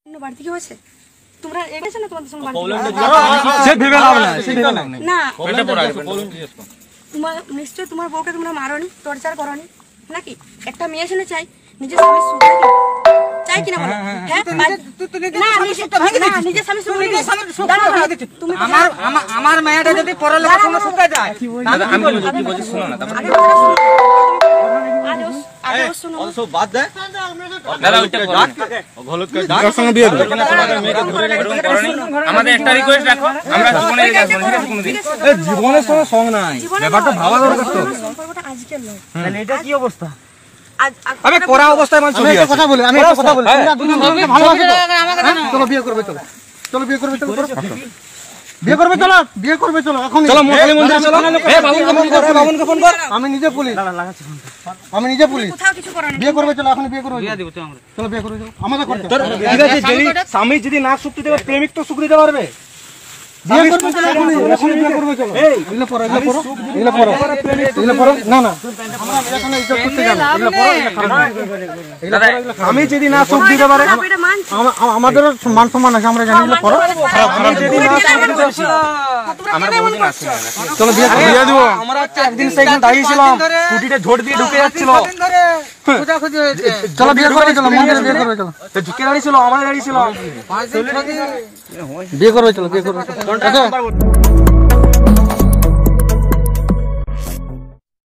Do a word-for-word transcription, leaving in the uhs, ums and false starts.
বাড়ি কি হয়েছে তোমরা এসেছো না তোমাদের সঙ্গে বাড়ি সে ভেবে লাভ না সে ভেবে লাভ না না এটা পড়া তোমার নিশ্চয় তোমার বউকে তোমরা মারোনি টর্চার করোনি নাকি একটা মেয়ে শুনে চাই নিজে স্বামী সুখ চাই কিনা বলো হ্যাঁ না নিজে স্বামী সুখ তুমি আমার আমার মেয়েটা যদি পরলোকের সঙ্গে সুখে যায় আমি কি বলছি শোনো না তারপর আরে শুনো অত সব বাদ দে দাদা ওইটা ডাক গলত করে ডাক সঙ্গে বিয়ে দাও মেয়েকে ধরে রেখে আমাদের একটা রিকোয়েস্ট রাখো আমরা জীবনে আসবো ঠিক আছে কোনদিন এই জীবনের কোনো সং নাই ব্যাপারটা ভাবা দরকার তো সম্পর্কটা আজকের নয় তাহলে এটা কি অবস্থা আবে করা অবস্থায় মানুষ আমি একটা কথা বলি আমি একটা কথা বলি তোমরা দুজন ভালোবাসো চলো বিয়ে করবে চলো চলো বিয়ে করবে চলো বিয়ে করবে চলো বিয়ে করবে চলো এখন চলো মহাকালী মন্দিরে চলো এ বাবুকে ফোন কর বাবুকে ফোন কর আমি নিজে পুলিশ আমি নিজে পুলিশ কোথাও কিছু করো না বিয়ে করবে চলো এখন বিয়ে করবে বিয়ে দিব তো আমরা চলো বিয়ে করবে চলো আমাদের করতে ঠিক আছে যদি স্বামী যদি না সুখ দিতে পারে প্রেমিক তো সুখ দিতে পারবে বিয়ে করবে চলো এখন এখন বিয়ে করবে চলো এই এগুলো পড়ো এগুলো পড়ো এগুলো পড়ো এগুলো পড়ো না না আমরা এখানে ইজ্জত করতে জানি এগুলো পড়ো এগুলো খারাপ আমি যদি না সুখ দিতে পারে এটা মান আমাদের মান সম্মান আছে আমরা জানি এগুলো পড়ো আমি যদি না সুখ দিতে আমরা বহুদিন আসছি চলো বিয়ে বিয়ে দিব আমরা হচ্ছে একদিন সেইখানে দাঁড়িয়েছিলাম স্কুটিতে ঝোট দিয়ে ঢুকে যাচ্ছিল খোঁজা খুঁজি হয়েছে চলো বিয়ে করবে চলো মন্দিরে বিয়ে করবে চলো তো ঝুঁকে দাঁড়িয়েছিল আমরা দাঁড়িয়েছিলাম পাঁচ দিন ছয় দিন বিয়ে করবে চলো বিয়ে করবে চলো